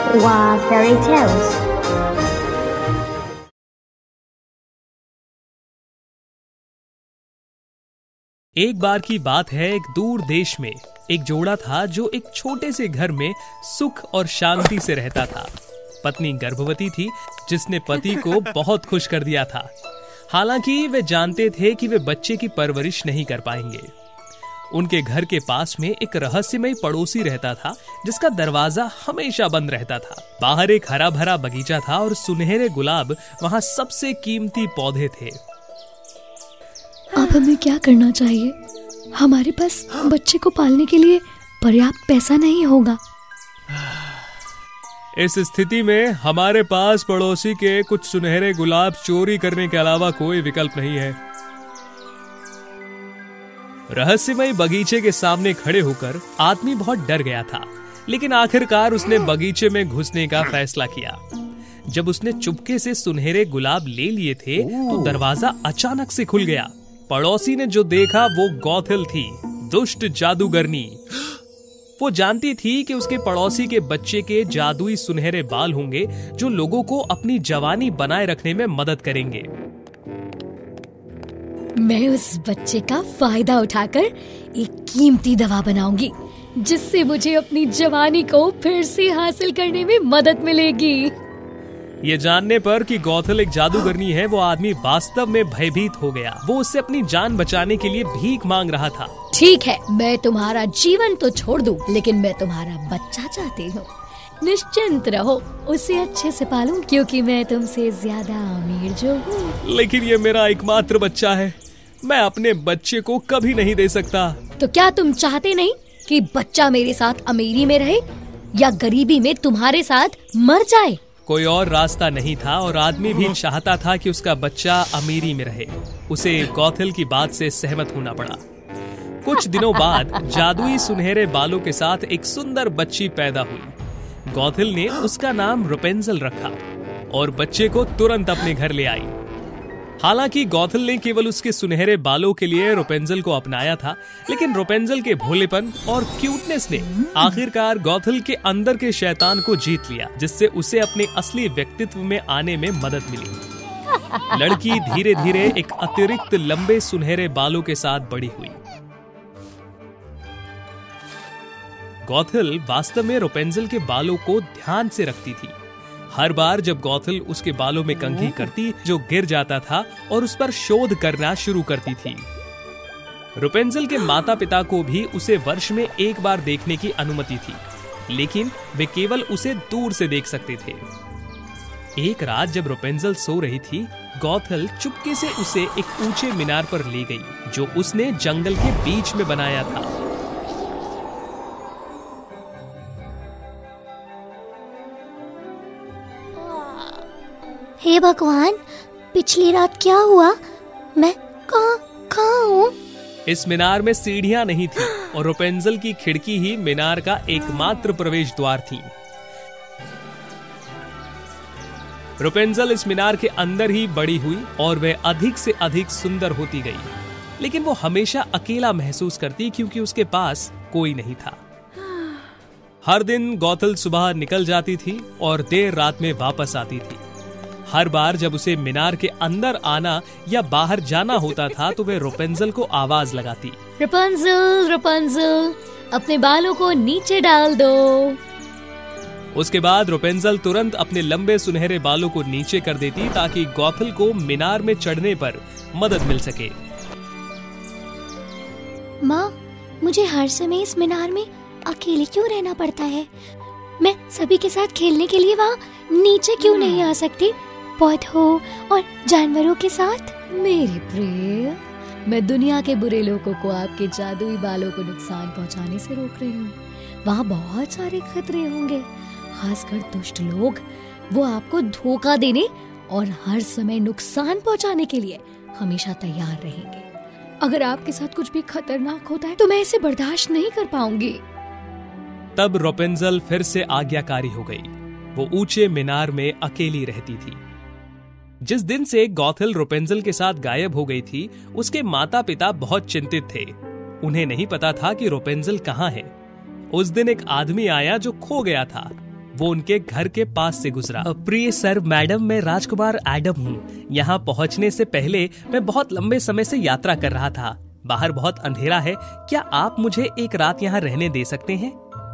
Wow Fairy Tales। एक बार की बात है, एक दूर देश में एक जोड़ा था जो एक छोटे से घर में सुख और शांति से रहता था। पत्नी गर्भवती थी जिसने पति को बहुत खुश कर दिया था। हालांकि वे जानते थे कि वे बच्चे की परवरिश नहीं कर पाएंगे। उनके घर के पास में एक रहस्यमय पड़ोसी रहता था जिसका दरवाजा हमेशा बंद रहता था। बाहर एक हरा भरा बगीचा था और सुनहरे गुलाब वहां सबसे कीमती पौधे थे। अब हमें क्या करना चाहिए? हमारे पास बच्चे को पालने के लिए पर्याप्त पैसा नहीं होगा। इस स्थिति में हमारे पास पड़ोसी के कुछ सुनहरे गुलाब चोरी करने के अलावा कोई विकल्प नहीं है। रहस्यमय बगीचे के सामने खड़े होकर आदमी बहुत डर गया था, लेकिन आखिरकार उसने बगीचे में घुसने का फैसला किया। जब उसने चुपके से सुनहरे गुलाब ले लिए थे तो दरवाजा अचानक से खुल गया। पड़ोसी ने जो देखा वो गॉथल थी, दुष्ट जादूगरनी। वो जानती थी कि उसके पड़ोसी के बच्चे के जादुई सुनहरे बाल होंगे जो लोगों को अपनी जवानी बनाए रखने में मदद करेंगे। मैं उस बच्चे का फायदा उठाकर एक कीमती दवा बनाऊंगी जिससे मुझे अपनी जवानी को फिर से हासिल करने में मदद मिलेगी। ये जानने पर कि गॉथल एक जादूगरनी है, वो आदमी वास्तव में भयभीत हो गया। वो उससे अपनी जान बचाने के लिए भीख मांग रहा था। ठीक है, मैं तुम्हारा जीवन तो छोड़ दूं, लेकिन मैं तुम्हारा बच्चा चाहती हूँ। निश्चिंत रहो, उसे अच्छे से पालूं क्योंकि मैं तुमसे ज्यादा अमीर जो हूँ। लेकिन ये मेरा एकमात्र बच्चा है, मैं अपने बच्चे को कभी नहीं दे सकता। तो क्या तुम चाहते नहीं कि बच्चा मेरे साथ अमीरी में रहे या गरीबी में तुम्हारे साथ मर जाए? कोई और रास्ता नहीं था और आदमी भी चाहता था कि उसका बच्चा अमीरी में रहे। उसे गॉथल की बात से सहमत होना पड़ा। कुछ दिनों बाद जादुई सुनहरे बालों के साथ एक सुंदर बच्ची पैदा हुई। गॉथल ने उसका नाम रेपुंज़ेल रखा और बच्चे को तुरंत अपने घर ले आई। हालांकि गॉथल ने केवल उसके सुनहरे बालों के लिए रेपुंज़ेल को अपनाया था, लेकिन रेपुंज़ेल के भोलेपन और क्यूटनेस ने आखिरकार गॉथल के अंदर के शैतान को जीत लिया, जिससे उसे अपने असली व्यक्तित्व में आने में मदद मिली। लड़की धीरे धीरे एक अतिरिक्त लंबे सुनहरे बालों के साथ बड़ी हुई। गॉथल वास्तव में रेपुंज़ेल के बालों को ध्यान से रखती थी। हर बार जब गॉथल उसके बालों में कंघी करती, जो गिर जाता था और उस पर शोध करना शुरू करती थी। रेपुंज़ेल के माता पिता को भी उसे वर्ष में एक बार देखने की अनुमति थी, लेकिन वे केवल उसे दूर से देख सकते थे। एक रात जब रेपुंज़ेल सो रही थी, गॉथल चुपके से उसे एक ऊंचे मीनार पर ले गई, जो उसने जंगल के बीच में बनाया था। हे भगवान, पिछली रात क्या हुआ? मैं कहाँ हूँ? इस मीनार में सीढ़ियां नहीं थी और रेपुंज़ेल की खिड़की ही मीनार का एकमात्र प्रवेश द्वार थी। रेपुंज़ेल इस मीनार के अंदर ही बड़ी हुई और वह अधिक से अधिक सुंदर होती गई, लेकिन वो हमेशा अकेला महसूस करती क्योंकि उसके पास कोई नहीं था। हर दिन गॉथल सुबह निकल जाती थी और देर रात में वापस आती थी। हर बार जब उसे मीनार के अंदर आना या बाहर जाना होता था तो वे रेपुंज़ेल को आवाज लगाती, रेपुंज़ेल, रेपुंज़ेल, अपने बालों को नीचे डाल दो। उसके बाद रेपुंज़ेल तुरंत अपने लंबे सुनहरे बालों को नीचे कर देती ताकि गॉथल को मीनार में चढ़ने पर मदद मिल सके। माँ, मुझे हर समय इस मीनार में अकेले क्यों रहना पड़ता है? मैं सभी के साथ खेलने के लिए वहाँ नीचे क्यों नहीं आ सकती, पौधों और जानवरों के साथ? मेरी प्रिय, मैं दुनिया के बुरे लोगों को आपके जादुई बालों को नुकसान पहुंचाने से रोक रही हूँ। वहाँ बहुत सारे खतरे होंगे, खासकर दुष्ट लोग। वो आपको धोखा देने और हर समय नुकसान पहुंचाने के लिए हमेशा तैयार रहेंगे। अगर आपके साथ कुछ भी खतरनाक होता है तो मैं इसे बर्दाश्त नहीं कर पाऊंगी। तब रेपुंज़ेल फिर से आज्ञाकारी हो गई। वो ऊंचे मीनार में अकेली रहती थी। जिस दिन से गॉथल रेपुंज़ेल के साथ गायब हो गई थी, उसके माता पिता बहुत चिंतित थे। उन्हें नहीं पता था कि रेपुंज़ेल कहाँ है। उस दिन एक आदमी आया जो खो गया था। वो उनके घर के पास से गुजरा। प्रिय सर मैडम, मैं राजकुमार एडम हूँ। यहाँ पहुँचने से पहले मैं बहुत लंबे समय से यात्रा कर रहा था। बाहर बहुत अंधेरा है, क्या आप मुझे एक रात यहाँ रहने दे सकते हैं?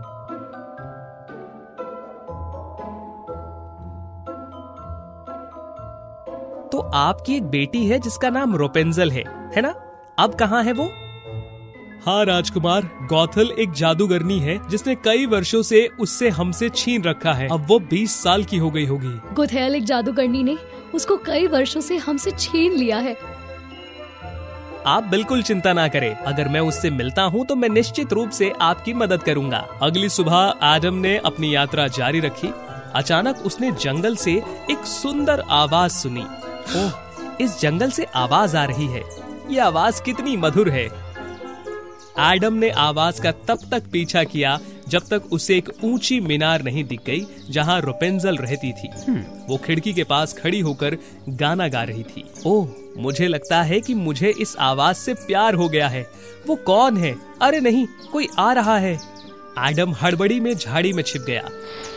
तो आपकी एक बेटी है जिसका नाम रोपेंजल है ना? अब कहाँ है वो? हाँ राजकुमार, गॉथल एक जादूगरनी है जिसने कई वर्षों से उससे हमसे छीन रखा है। अब वो 20 साल की हो गई होगी। गोथेल एक जादूगरनी ने उसको कई वर्षों से हमसे छीन लिया है। आप बिल्कुल चिंता ना करें, अगर मैं उससे मिलता हूँ तो मैं निश्चित रूप से आपकी मदद करूँगा। अगली सुबह एडम ने अपनी यात्रा जारी रखी। अचानक उसने जंगल से एक सुंदर आवाज सुनी। ओह, इस जंगल से आवाज आ रही है। ये आवाज कितनी मधुर है। एडम ने आवाज का तब तक पीछा किया जब तक उसे एक ऊंची मीनार नहीं दिख गई जहां रोपेंजल रहती थी। वो खिड़की के पास खड़ी होकर गाना गा रही थी। ओह, मुझे लगता है कि मुझे इस आवाज से प्यार हो गया है। वो कौन है? अरे नहीं, कोई आ रहा है। एडम हड़बड़ी में झाड़ी में छिप गया।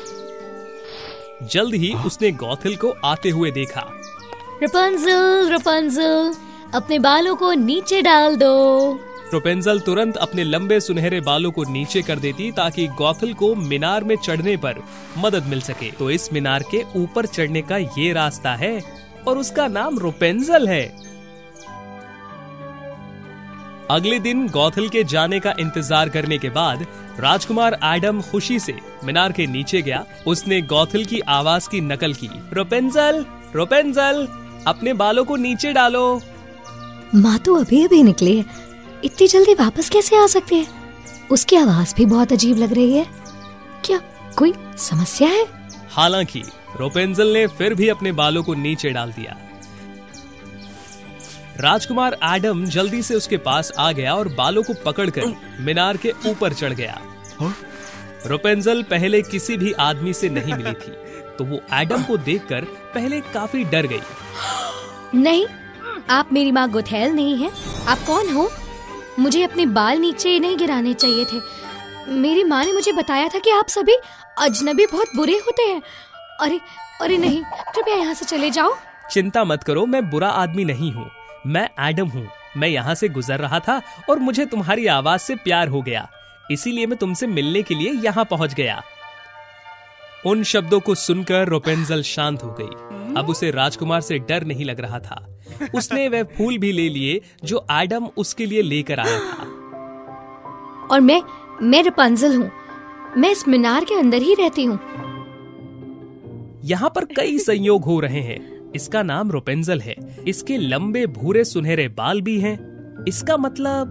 जल्द ही उसने गॉथल को आते हुए देखा। रपुंज़ल, रपुंज़ल, अपने बालों को नीचे डाल दो। रोपेंजल तुरंत अपने लंबे सुनहरे बालों को नीचे कर देती ताकि गॉथल को मीनार में चढ़ने पर मदद मिल सके। तो इस मीनार के ऊपर चढ़ने का ये रास्ता है और उसका नाम रोपेंजल है। अगले दिन गॉथल के जाने का इंतजार करने के बाद राजकुमार एडम खुशी से मीनार के नीचे गया। उसने गॉथल की आवाज की नकल की। रोपेंजल, रोपेंजल, अपने बालों को नीचे डालो। माँ तो अभी अभी निकली है, इतनी जल्दी वापस कैसे आ सकते हैं? उसकी आवाज भी बहुत अजीब लग रही है। क्या कोई समस्या है? हालांकि रोपेंजल ने फिर भी अपने बालों को नीचे डाल दिया। राजकुमार एडम जल्दी से उसके पास आ गया और बालों को पकड़कर मीनार के ऊपर चढ़ गया। रोपेंजल पहले किसी भी आदमी से नहीं मिली थी, तो वो एडम को देखकर पहले काफी डर गई। नहीं, आप मेरी माँ गोथेल नहीं है। आप कौन हो? मुझे अपने बाल नीचे नहीं गिराने चाहिए थे। मेरी माँ ने मुझे बताया था कि आप सभी अजनबी बहुत बुरे होते हैं। अरे अरे नहीं, कृपया यहाँ से चले जाओ। चिंता मत करो, मैं बुरा आदमी नहीं हूँ। मैं एडम हूँ। मैं यहाँ से गुजर रहा था और मुझे तुम्हारी आवाज से प्यार हो गया, इसीलिए मैं तुमसे मिलने के लिए यहाँ पहुँच गया। उन शब्दों को सुनकर रोपेंजल शांत हो गई। अब उसे राजकुमार से डर नहीं लग रहा था। उसने वह फूल भी ले लिए जो एडम उसके लिए लेकर आया था। और मैं रपुंज़ल हूँ। मैं इस मीनार के अंदर ही रहती हूँ। यहाँ पर कई संयोग हो रहे हैं। इसका नाम रोपेंजल है। इसके लंबे भूरे सुनहरे बाल भी हैं। इसका मतलब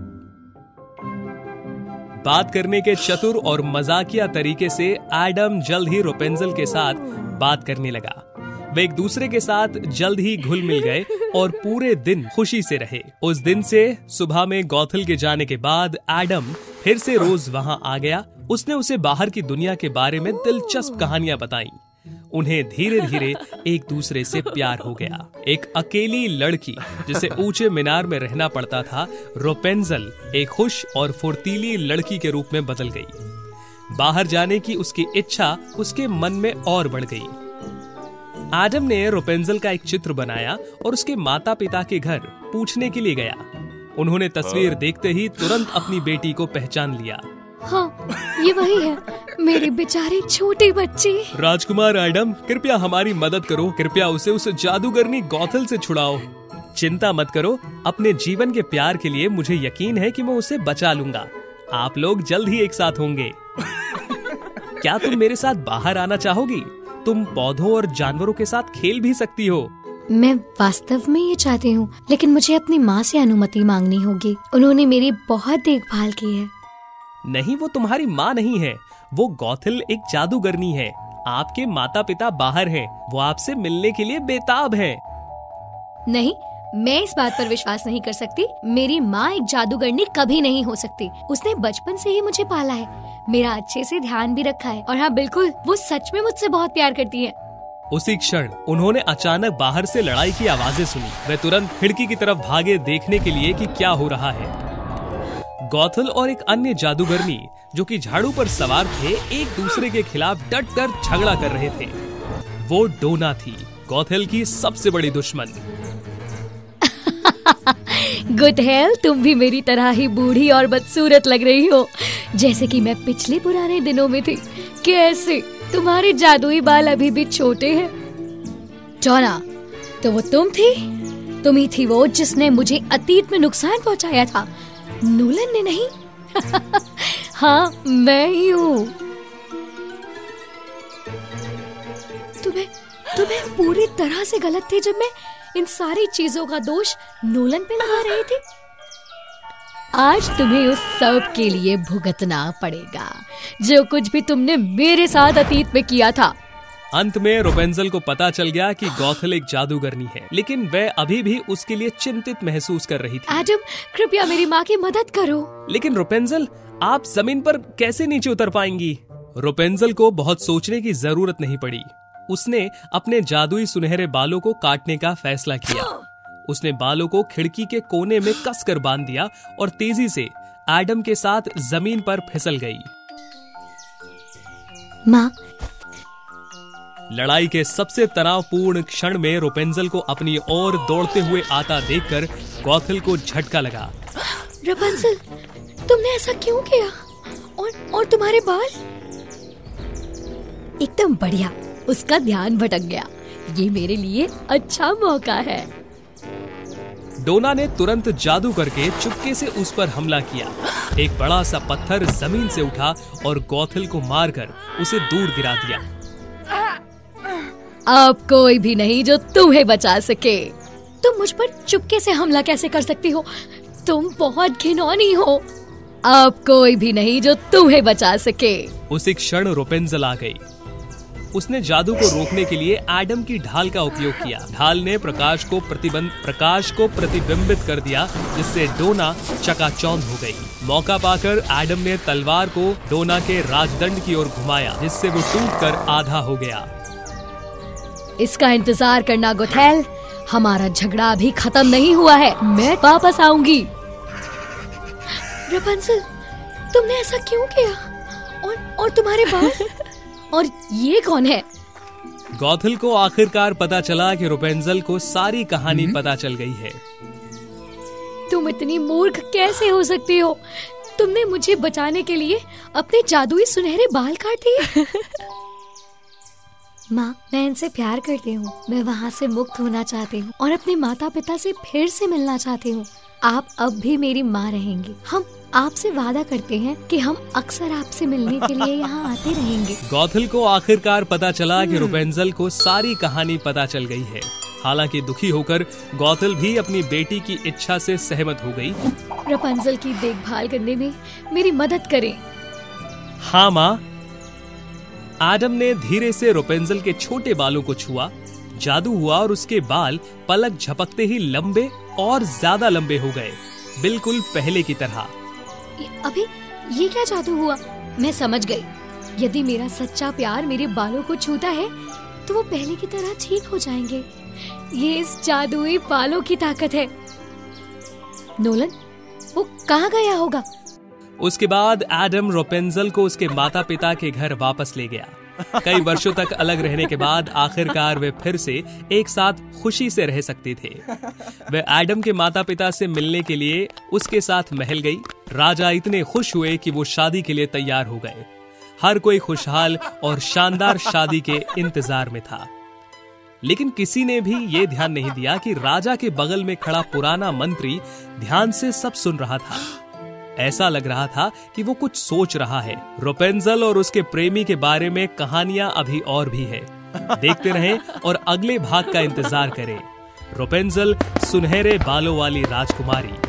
बात करने के चतुर और मजाकिया तरीके से एडम जल्द ही रोपेंजल के साथ बात करने लगा। वे एक दूसरे के साथ जल्द ही घुल मिल गए और पूरे दिन खुशी से रहे। उस दिन से सुबह में गॉथल के जाने के बाद एडम फिर से रोज वहां आ गया। उसने उसे बाहर की दुनिया के बारे में दिलचस्प कहानियां बताई। उन्हें धीरे धीरे एक दूसरे से प्यार हो गया। एक अकेली लड़की जिसे ऊंचे मीनार में रहना पड़ता था, रोपेंजल एक खुश और फुर्तीली लड़की के रूप में बदल गई। बाहर जाने की उसकी इच्छा उसके मन में और बढ़ गई। एडम ने रोपेंजल का एक चित्र बनाया और उसके माता पिता के घर पूछने के लिए गया। उन्होंने तस्वीर देखते ही तुरंत अपनी बेटी को पहचान लिया। हाँ, ये वही है, मेरी बेचारी छोटी बच्ची। राजकुमार एडम, कृपया हमारी मदद करो। कृपया उसे उस जादूगरनी गॉथल से छुड़ाओ। चिंता मत करो, अपने जीवन के प्यार के लिए मुझे यकीन है कि मैं उसे बचा लूंगा। आप लोग जल्द ही एक साथ होंगे। क्या तुम मेरे साथ बाहर आना चाहोगी? तुम पौधों और जानवरों के साथ खेल भी सकती हो। मैं वास्तव में ये चाहती हूँ, लेकिन मुझे अपनी माँ से अनुमति मांगनी होगी। उन्होंने मेरी बहुत देखभाल की है। नहीं, वो तुम्हारी माँ नहीं है। वो गॉथल एक जादूगरनी है। आपके माता पिता बाहर हैं। वो आपसे मिलने के लिए बेताब हैं। नहीं, मैं इस बात पर विश्वास नहीं कर सकती। मेरी माँ एक जादूगरनी कभी नहीं हो सकती। उसने बचपन से ही मुझे पाला है, मेरा अच्छे से ध्यान भी रखा है। और हाँ बिल्कुल, वो सच में मुझसे बहुत प्यार करती है। उसी क्षण उन्होंने अचानक बाहर से लड़ाई की आवाजें सुनी। वे तुरंत खिड़की की तरफ भागे देखने के लिए कि क्या हो रहा है। गौथल और एक अन्य जादूगरनी जो कि झाड़ू पर सवार थे, एक दूसरे के खिलाफ डट कर झगड़ा कर रहे थे। वो डोना थी, गौथल की सबसे बड़ी दुश्मन। गुथेल, तुम भी मेरी तरह ही बूढ़ी और बदसूरत लग रही हो, जैसे कि मैं पिछले पुराने दिनों में थी। कैसे तुम्हारे जादुई बाल अभी भी छोटे हैं। डोना, तो वो तुम थी? तुम ही थी वो जिसने मुझे अतीत में नुकसान पहुंचाया था, नोलन ने नहीं। हाँ, मैं ही हूँ। तुम्हें पूरी तरह से गलत थे जब मैं इन सारी चीजों का दोष नोलन पे लगा रही थी। आज तुम्हें उस सब के लिए भुगतना पड़ेगा जो कुछ भी तुमने मेरे साथ अतीत में किया था। अंत में रेपुंजेल को पता चल गया कि गौथल एक जादूगरनी है, लेकिन वह अभी भी उसके लिए चिंतित महसूस कर रही थी। एडम, कृपया मेरी माँ की मदद करो। लेकिन रेपुंजेल, आप जमीन पर कैसे नीचे उतर पाएंगी? रेपुंजेल को बहुत सोचने की जरूरत नहीं पड़ी। उसने अपने जादुई सुनहरे बालों को काटने का फैसला किया। उसने बालों को खिड़की के कोने में कसकर बांध दिया और तेजी से एडम के साथ जमीन पर फिसल गई। माँ, लड़ाई के सबसे तनावपूर्ण क्षण में रेपुंजेल को अपनी ओर दौड़ते हुए आता देखकर गौथल को झटका लगा। रेपुंजेल, तुमने ऐसा क्यों किया? और तुम्हारे बाल? एकदम बढ़िया, उसका ध्यान भटक गया। ये मेरे लिए अच्छा मौका है। डोना ने तुरंत जादू करके चुपके से उस पर हमला किया। एक बड़ा सा पत्थर जमीन से उठा और गौथल को मारकर उसे दूर गिरा दिया। अब कोई भी नहीं जो तुम्हें बचा सके। तुम मुझ पर चुपके से हमला कैसे कर सकती हो? तुम बहुत घिनौनी हो। अब कोई भी नहीं जो तुम्हें बचा सके। उसी क्षण रेपुंजेल आ गई। उसने जादू को रोकने के लिए एडम की ढाल का उपयोग किया। ढाल ने प्रकाश को प्रतिबिंबित कर दिया, जिससे डोना चकाचौंध हो गई। मौका पाकर एडम ने तलवार को डोना के राजदंड की ओर घुमाया, जिससे वो टूटकर आधा हो गया। इसका इंतजार करना गुथेल, हमारा झगड़ा अभी खत्म नहीं हुआ है। मैं वापस आऊंगी। रेपुंजेल, तुमने ऐसा क्यों किया? और तुम्हारे बाल? और ये कौन है? गौथल को आखिरकार पता चला कि रेपुंजेल को सारी कहानी पता चल गई है। तुम इतनी मूर्ख कैसे हो सकती हो? तुमने मुझे बचाने के लिए अपने जादुई सुनहरे बाल काट दिए। माँ, मैं इनसे प्यार करती हूँ। मैं वहाँ से मुक्त होना चाहती हूँ और अपने माता पिता से फिर से मिलना चाहती हूँ। आप अब भी मेरी माँ रहेंगी। हम आपसे वादा करते हैं कि हम अक्सर आपसे मिलने के लिए यहाँ आते रहेंगे। गौथल को आखिरकार पता चला कि रेपुंजेल को सारी कहानी पता चल गई है। हालांकि दुखी होकर गौथल भी अपनी बेटी की इच्छा से सहमत हो गई। रेपुंजेल की देखभाल करने में मेरी मदद करें। हाँ माँ। एडम ने धीरे से रेपुंजेल के छोटे बालों को छुआ। जादू हुआ और उसके बाल पलक झपकते ही लंबे और ज्यादा लंबे हो गए, बिल्कुल पहले की तरह। अभी ये क्या जादू हुआ? मैं समझ गई। यदि मेरा सच्चा प्यार मेरे बालों को छूता है तो वो पहले की तरह ठीक हो जाएंगे। ये इस जादुई बालों की ताकत है। नोलन, वो कहाँ गया होगा? उसके बाद एडम रेपुंजेल को उसके माता पिता के घर वापस ले गया। कई वर्षों तक अलग रहने के बाद आखिरकार वे फिर से एक साथ खुशी से रह सकते थे। वे एडम के माता पिता से मिलने के लिए उसके साथ महल गई। राजा इतने खुश हुए कि वो शादी के लिए तैयार हो गए। हर कोई खुशहाल और शानदार शादी के इंतजार में था। लेकिन किसी ने भी ये ध्यान नहीं दिया कि राजा के बगल में खड़ा पुराना मंत्री ध्यान से सब सुन रहा था। ऐसा लग रहा था कि वो कुछ सोच रहा है। रेपुंजेल और उसके प्रेमी के बारे में कहानियां अभी और भी है। देखते रहें और अगले भाग का इंतजार करें। रेपुंजेल, सुनहरे बालों वाली राजकुमारी।